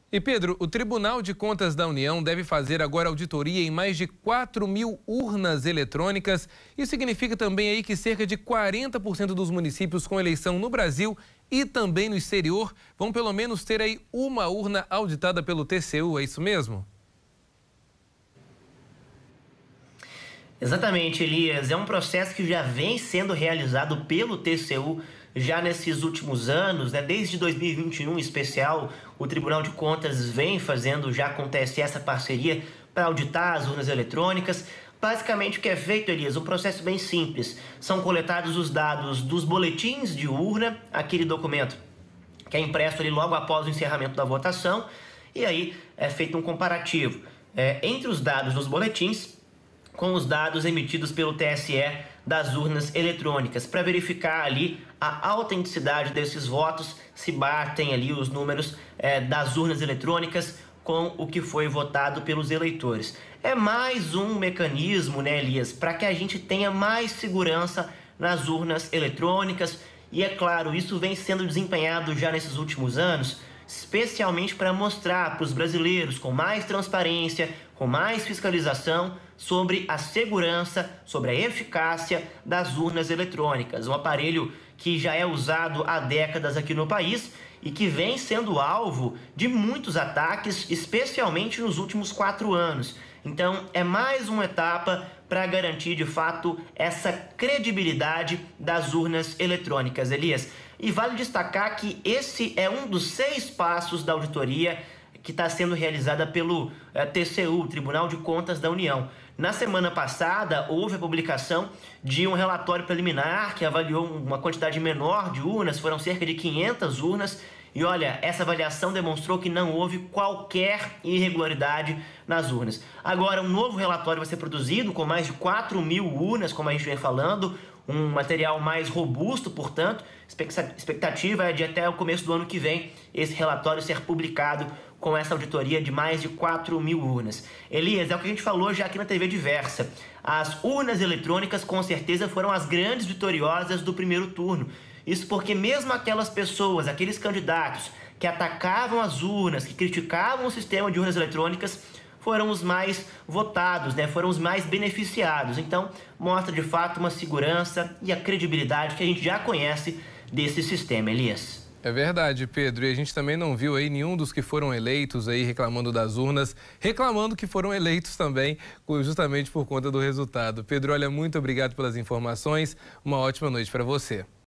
E Pedro, o Tribunal de Contas da União deve fazer agora auditoria em mais de 4.000 urnas eletrônicas. Isso significa também aí que cerca de 40% dos municípios com eleição no Brasil e também no exterior vão pelo menos ter aí uma urna auditada pelo TCU, é isso mesmo? Exatamente, Elias. É um processo que já vem sendo realizado pelo TCU já nesses últimos anos, né? Desde 2021 em especial, o Tribunal de Contas vem fazendo já com o TSE essa parceria para auditar as urnas eletrônicas. Basicamente o que é feito, Elias, um processo bem simples. São coletados os dados dos boletins de urna, aquele documento que é impresso ali logo após o encerramento da votação, e aí é feito um comparativo entre os dados dos boletins com os dados emitidos pelo TSE das urnas eletrônicas, para verificar ali a autenticidade desses votos, se batem ali os números das urnas eletrônicas com o que foi votado pelos eleitores. É mais um mecanismo, né, Elias, para que a gente tenha mais segurança nas urnas eletrônicas, e é claro, isso vem sendo desempenhado já nesses últimos anos, especialmente para mostrar para os brasileiros com mais transparência, com mais fiscalização sobre a segurança, sobre a eficácia das urnas eletrônicas. Um aparelho que já é usado há décadas aqui no país e que vem sendo alvo de muitos ataques, especialmente nos últimos 4 anos. Então, é mais uma etapa para garantir, de fato, essa credibilidade das urnas eletrônicas, Elias. E vale destacar que esse é um dos 6 passos da auditoria que está sendo realizada pelo TCU, Tribunal de Contas da União. Na semana passada, houve a publicação de um relatório preliminar que avaliou uma quantidade menor de urnas, foram cerca de 500 urnas, e olha, essa avaliação demonstrou que não houve qualquer irregularidade nas urnas. Agora, um novo relatório vai ser produzido com mais de 4.000 urnas, como a gente vem falando, um material mais robusto, portanto, expectativa é de até o começo do ano que vem esse relatório ser publicado com essa auditoria de mais de 4.000 urnas. Elias, é o que a gente falou já aqui na TV Diversa. As urnas eletrônicas com certeza foram as grandes vitoriosas do primeiro turno. Isso porque mesmo aquelas pessoas, aqueles candidatos que atacavam as urnas, que criticavam o sistema de urnas eletrônicas, foram os mais votados, né? Foram os mais beneficiados. Então, mostra de fato uma segurança e a credibilidade que a gente já conhece desse sistema, Elias. É verdade, Pedro. E a gente também não viu aí nenhum dos que foram eleitos aí reclamando das urnas, reclamando que foram eleitos também, justamente por conta do resultado. Pedro, olha, muito obrigado pelas informações. Uma ótima noite para você.